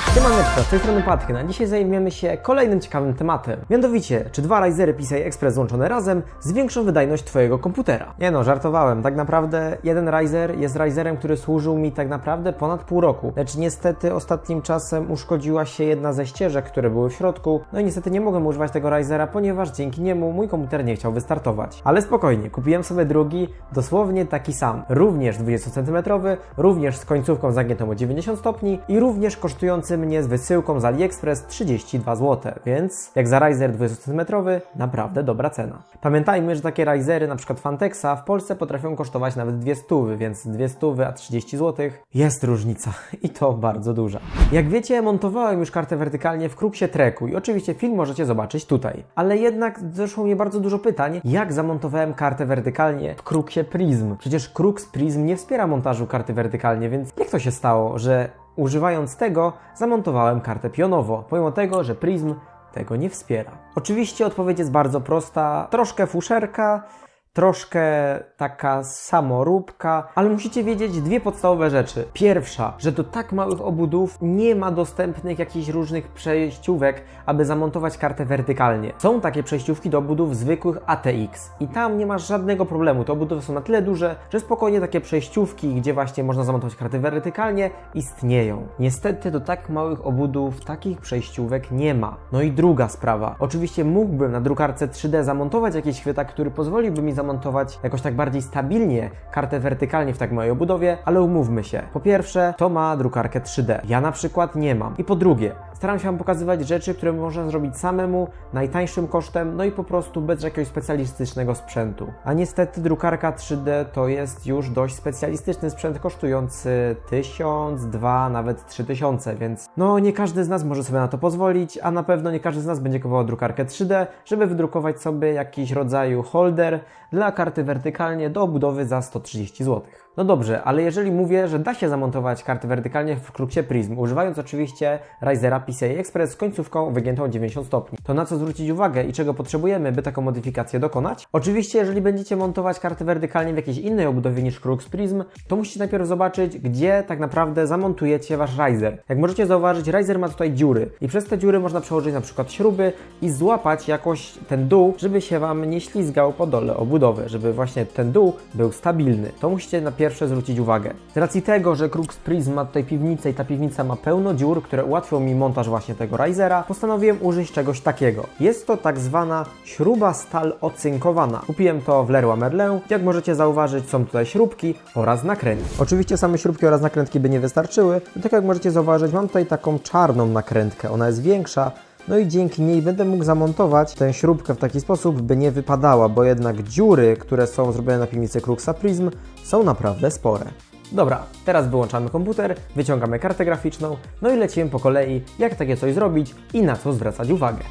Siemaneczko, z tej strony Patryk, a dzisiaj zajmiemy się kolejnym ciekawym tematem. Mianowicie, czy dwa Ryzery PCI Express złączone razem zwiększą wydajność Twojego komputera? Nie no, żartowałem. Tak naprawdę jeden Ryzer jest Ryzerem, który służył mi tak naprawdę ponad pół roku. Lecz niestety ostatnim czasem uszkodziła się jedna ze ścieżek, które były w środku. No i niestety nie mogłem używać tego Ryzera, ponieważ dzięki niemu mój komputer nie chciał wystartować. Ale spokojnie, kupiłem sobie drugi, dosłownie taki sam. Również 20 cm, również z końcówką zagiętą o 90 stopni i również kosztujący mnie z wysyłką z AliExpress 32 zł, więc jak za Ryzer 20 cm naprawdę dobra cena. Pamiętajmy, że takie Ryzery, na przykład Fantexa, w Polsce potrafią kosztować nawet 200, więc 200 a 30 zł jest różnica i to bardzo duża. Jak wiecie, montowałem już kartę wertykalnie w Cruxie Treku i oczywiście film możecie zobaczyć tutaj. Ale jednak zeszło mnie bardzo dużo pytań, jak zamontowałem kartę wertykalnie w Cruxie Prism. Przecież Crux Prism nie wspiera montażu karty wertykalnie, więc jak to się stało, że używając tego zamontowałem kartę pionowo, pomimo tego, że Prism tego nie wspiera? Oczywiście odpowiedź jest bardzo prosta, troszkę fuszerka, troszkę taka samoróbka, ale musicie wiedzieć dwie podstawowe rzeczy. Pierwsza, że do tak małych obudów nie ma dostępnych jakichś różnych przejściówek, aby zamontować kartę wertykalnie. Są takie przejściówki do obudów zwykłych ATX i tam nie masz żadnego problemu. Te obudowy są na tyle duże, że spokojnie takie przejściówki, gdzie właśnie można zamontować kartę wertykalnie, istnieją. Niestety do tak małych obudów takich przejściówek nie ma. No i druga sprawa. Oczywiście mógłbym na drukarce 3D zamontować jakiś chwytak, który pozwoliłby mi zamontować jakoś tak bardziej stabilnie kartę wertykalnie w tak małej obudowie, ale umówmy się. Po pierwsze, to ma drukarkę 3D. Ja na przykład nie mam. I po drugie, staram się Wam pokazywać rzeczy, które można zrobić samemu, najtańszym kosztem, no i po prostu bez jakiegoś specjalistycznego sprzętu. A niestety drukarka 3D to jest już dość specjalistyczny sprzęt kosztujący 1000, 2, nawet 3000, więc no nie każdy z nas może sobie na to pozwolić, a na pewno nie każdy z nas będzie kupował drukarkę 3D, żeby wydrukować sobie jakiś rodzaju holder dla karty wertykalnie do obudowy za 130 zł. No dobrze, ale jeżeli mówię, że da się zamontować kartę wertykalnie w Cruxie Prism, używając oczywiście Ryzera PCI Express z końcówką wygiętą o 90 stopni, to na co zwrócić uwagę i czego potrzebujemy, by taką modyfikację dokonać? Oczywiście, jeżeli będziecie montować kartę wertykalnie w jakiejś innej obudowie niż Crux Prism, to musicie najpierw zobaczyć, gdzie tak naprawdę zamontujecie Wasz Ryzer. Jak możecie zauważyć, Ryzer ma tutaj dziury i przez te dziury można przełożyć na przykład śruby i złapać jakoś ten dół, żeby się Wam nie ślizgał po dole obudowy, żeby właśnie ten dół był stabilny. To musicie na pierwsze zwrócić uwagę. Z racji tego, że Crux Prism ma tutaj piwnicę i ta piwnica ma pełno dziur, które ułatwią mi montaż właśnie tego Ryzera, postanowiłem użyć czegoś takiego. Jest to tak zwana śruba stal ocynkowana. Kupiłem to w Leroy Merlin. Jak możecie zauważyć, są tutaj śrubki oraz nakrętki. Oczywiście same śrubki oraz nakrętki by nie wystarczyły, tak jak możecie zauważyć, mam tutaj taką czarną nakrętkę. Ona jest większa, no i dzięki niej będę mógł zamontować tę śrubkę w taki sposób, by nie wypadała, bo jednak dziury, które są zrobione na piwnicy Cruxa Prism, są naprawdę spore. Dobra, teraz wyłączamy komputer, wyciągamy kartę graficzną, no i lecimy po kolei, jak takie coś zrobić i na co zwracać uwagę.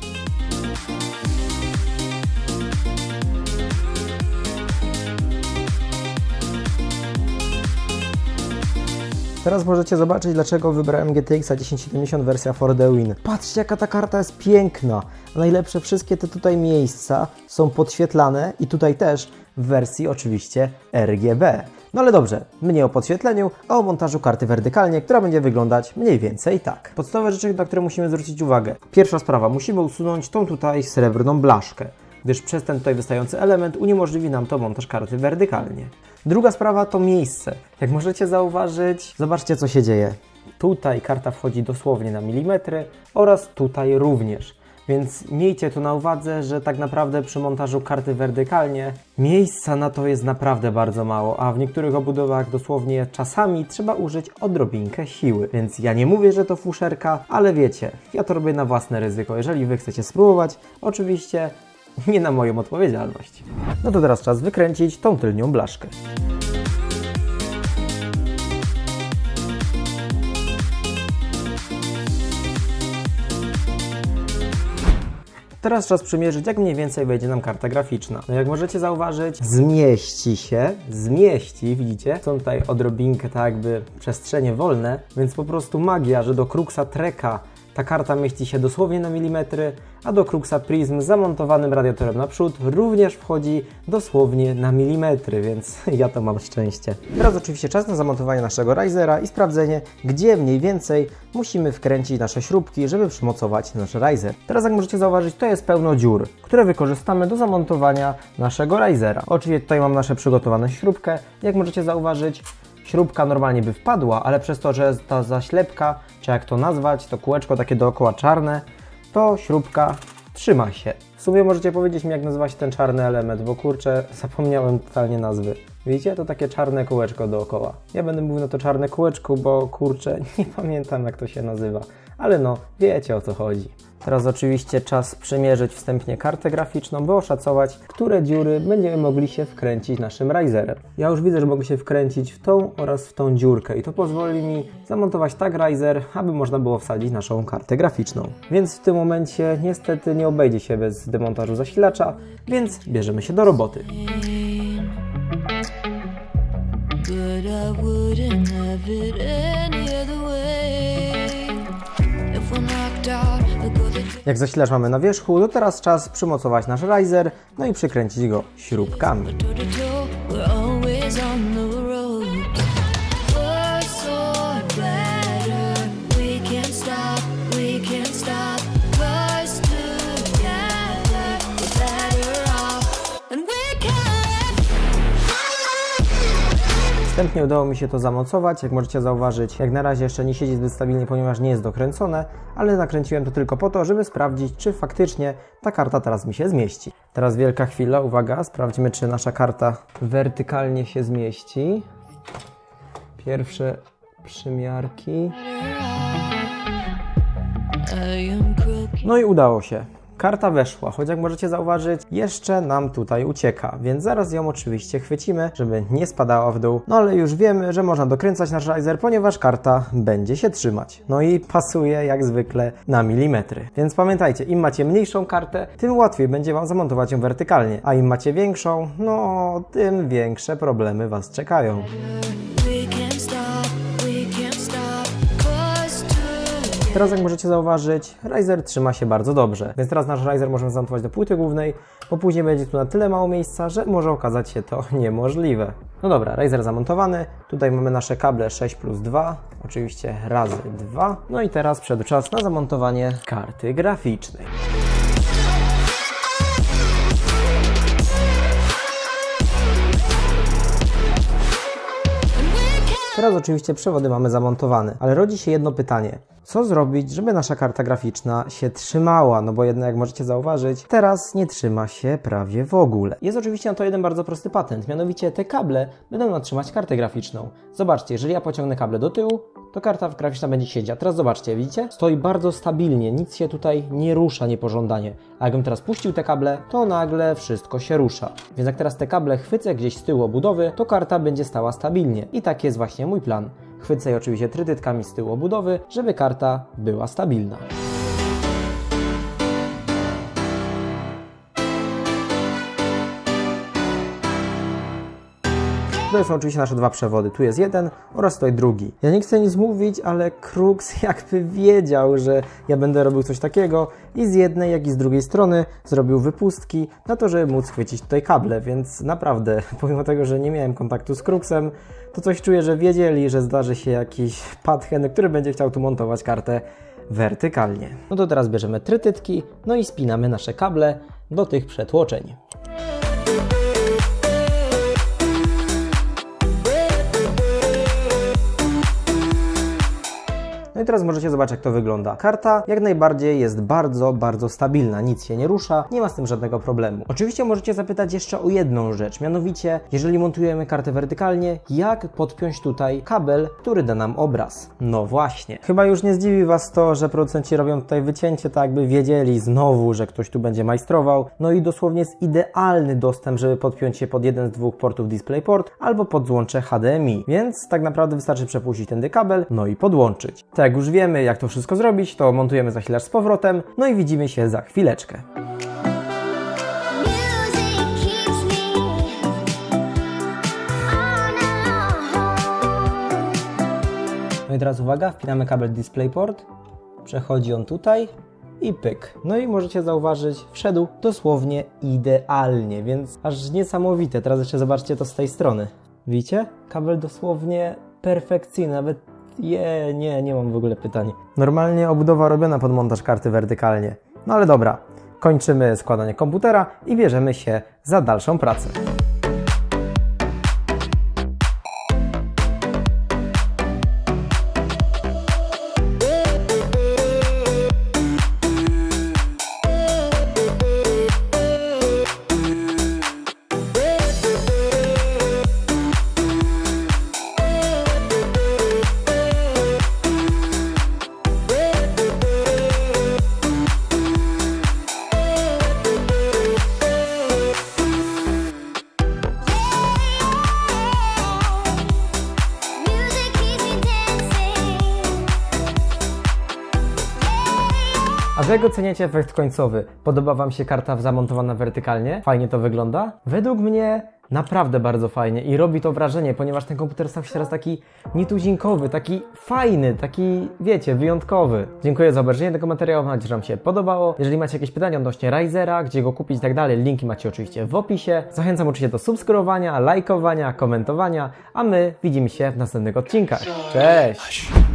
Teraz możecie zobaczyć, dlaczego wybrałem GTX 1070 wersja 4D Win. Patrzcie, jaka ta karta jest piękna. A najlepsze, wszystkie te tutaj miejsca są podświetlane i tutaj też w wersji oczywiście RGB. No ale dobrze, mniej o podświetleniu, a o montażu karty wertykalnie, która będzie wyglądać mniej więcej tak. Podstawowe rzeczy, na które musimy zwrócić uwagę. Pierwsza sprawa, musimy usunąć tą tutaj srebrną blaszkę, gdyż przez ten tutaj wystający element uniemożliwi nam to montaż karty wertykalnie. Druga sprawa to miejsce. Jak możecie zauważyć, zobaczcie, co się dzieje. Tutaj karta wchodzi dosłownie na milimetry oraz tutaj również. Więc miejcie to na uwadze, że tak naprawdę przy montażu karty wertykalnie miejsca na to jest naprawdę bardzo mało, a w niektórych obudowach dosłownie czasami trzeba użyć odrobinkę siły. Więc ja nie mówię, że to fuszerka, ale wiecie, ja to robię na własne ryzyko. Jeżeli Wy chcecie spróbować, oczywiście nie na moją odpowiedzialność. No to teraz czas wykręcić tą tylnią blaszkę. Teraz czas przymierzyć, jak mniej więcej wejdzie nam karta graficzna. No jak możecie zauważyć, zmieści, widzicie? Są tutaj odrobinkę tak jakby przestrzenie wolne, więc po prostu magia, że do Cruxa Treka ta karta mieści się dosłownie na milimetry, a do Cruxa Prism z zamontowanym radiatorem naprzód również wchodzi dosłownie na milimetry, więc ja to mam szczęście. Teraz oczywiście czas na zamontowanie naszego Razera i sprawdzenie, gdzie mniej więcej musimy wkręcić nasze śrubki, żeby przymocować nasz Razer. Teraz jak możecie zauważyć, to jest pełno dziur, które wykorzystamy do zamontowania naszego Razera. Oczywiście tutaj mam nasze przygotowane śrubkę. Jak możecie zauważyć, śrubka normalnie by wpadła, ale przez to, że jest ta zaślepka, czy jak to nazwać, to kółeczko takie dookoła czarne, to śrubka trzyma się. W sumie możecie powiedzieć mi, jak nazywa się ten czarny element, bo kurczę, zapomniałem totalnie nazwy. Widzicie? To takie czarne kółeczko dookoła. Ja będę mówił na to czarne kółeczko, bo kurczę, nie pamiętam, jak to się nazywa. Ale no, wiecie, o co chodzi. Teraz oczywiście czas przymierzyć wstępnie kartę graficzną, by oszacować, które dziury będziemy mogli się wkręcić naszym Razerem. Ja już widzę, że mogę się wkręcić w tą oraz w tą dziurkę i to pozwoli mi zamontować tak Razer, aby można było wsadzić naszą kartę graficzną. Więc w tym momencie niestety nie obejdzie się bez demontażu zasilacza, więc bierzemy się do roboty. Jak zasilacz mamy na wierzchu, to teraz czas przymocować nasz Razer, no i przykręcić go śrubkami. Wstępnie udało mi się to zamocować, jak możecie zauważyć, jak na razie jeszcze nie siedzi zbyt stabilnie, ponieważ nie jest dokręcone, ale nakręciłem to tylko po to, żeby sprawdzić, czy faktycznie ta karta teraz mi się zmieści. Teraz wielka chwila, uwaga, sprawdźmy, czy nasza karta wertykalnie się zmieści. Pierwsze przymiarki. No i udało się. Karta weszła, choć jak możecie zauważyć, jeszcze nam tutaj ucieka, więc zaraz ją oczywiście chwycimy, żeby nie spadała w dół. No ale już wiemy, że można dokręcać nasz Razer, ponieważ karta będzie się trzymać. No i pasuje jak zwykle na milimetry. Więc pamiętajcie, im macie mniejszą kartę, tym łatwiej będzie Wam zamontować ją wertykalnie, a im macie większą, no tym większe problemy Was czekają. Teraz jak możecie zauważyć, Razer trzyma się bardzo dobrze, więc teraz nasz Razer możemy zamontować do płyty głównej, bo później będzie tu na tyle mało miejsca, że może okazać się to niemożliwe. No dobra, Razer zamontowany, tutaj mamy nasze kable 6+2, oczywiście razy 2, no i teraz przyszedł czas na zamontowanie karty graficznej. Teraz oczywiście przewody mamy zamontowane, ale rodzi się jedno pytanie. Co zrobić, żeby nasza karta graficzna się trzymała? No bo jednak, jak możecie zauważyć, teraz nie trzyma się prawie w ogóle. Jest oczywiście na to jeden bardzo prosty patent, mianowicie te kable będą nam trzymać kartę graficzną. Zobaczcie, jeżeli ja pociągnę kable do tyłu, to karta graficzna będzie siedzieć. A teraz zobaczcie, widzicie? Stoi bardzo stabilnie, nic się tutaj nie rusza niepożądanie. A jakbym teraz puścił te kable, to nagle wszystko się rusza. Więc jak teraz te kable chwycę gdzieś z tyłu obudowy, to karta będzie stała stabilnie. I tak jest właśnie mój plan. Chwycę je oczywiście trytytkami z tyłu obudowy, żeby karta była stabilna. Tutaj są oczywiście nasze dwa przewody. Tu jest jeden oraz tutaj drugi. Ja nie chcę nic mówić, ale Crux jakby wiedział, że ja będę robił coś takiego i z jednej, jak i z drugiej strony zrobił wypustki na to, żeby móc chwycić tutaj kable, więc naprawdę, pomimo tego, że nie miałem kontaktu z Cruxem, to coś czuję, że wiedzieli, że zdarzy się jakiś padhen, który będzie chciał tu montować kartę wertykalnie. No to teraz bierzemy trytytki, no i spinamy nasze kable do tych przetłoczeń. No i teraz możecie zobaczyć, jak to wygląda. Karta jak najbardziej jest bardzo stabilna, nic się nie rusza, nie ma z tym żadnego problemu. Oczywiście możecie zapytać jeszcze o jedną rzecz, mianowicie, jeżeli montujemy kartę wertykalnie, jak podpiąć tutaj kabel, który da nam obraz? No właśnie. Chyba już nie zdziwi Was to, że producenci robią tutaj wycięcie, tak jakby wiedzieli znowu, że ktoś tu będzie majstrował. No i dosłownie jest idealny dostęp, żeby podpiąć się pod jeden z dwóch portów DisplayPort albo pod złącze HDMI, więc tak naprawdę wystarczy przepuścić tędy kabel, no i podłączyć. Tak jak już wiemy, jak to wszystko zrobić, to montujemy zasilacz z powrotem, no i widzimy się za chwileczkę. No i teraz uwaga, wpinamy kabel DisplayPort, Przechodzi on tutaj i pyk. No i możecie zauważyć, wszedł dosłownie idealnie, więc aż niesamowite. Teraz jeszcze zobaczcie to z tej strony. Widzicie? Kabel dosłownie perfekcyjny, nawet nie mam w ogóle pytań. Normalnie obudowa robiona pod montaż karty wertykalnie. No ale dobra, kończymy składanie komputera i bierzemy się za dalszą pracę. A wy jak oceniacie efekt końcowy? Podoba Wam się karta zamontowana wertykalnie? Fajnie to wygląda? Według mnie naprawdę bardzo fajnie i robi to wrażenie, ponieważ ten komputer stał się teraz taki nietuzinkowy, taki fajny, taki, wiecie, wyjątkowy. Dziękuję za obejrzenie tego materiału, mam nadzieję, że Wam się podobało. Jeżeli macie jakieś pytania odnośnie Ryzera, gdzie go kupić i tak dalej, linki macie oczywiście w opisie. Zachęcam oczywiście do subskrybowania, lajkowania, komentowania, a my widzimy się w następnych odcinkach. Cześć!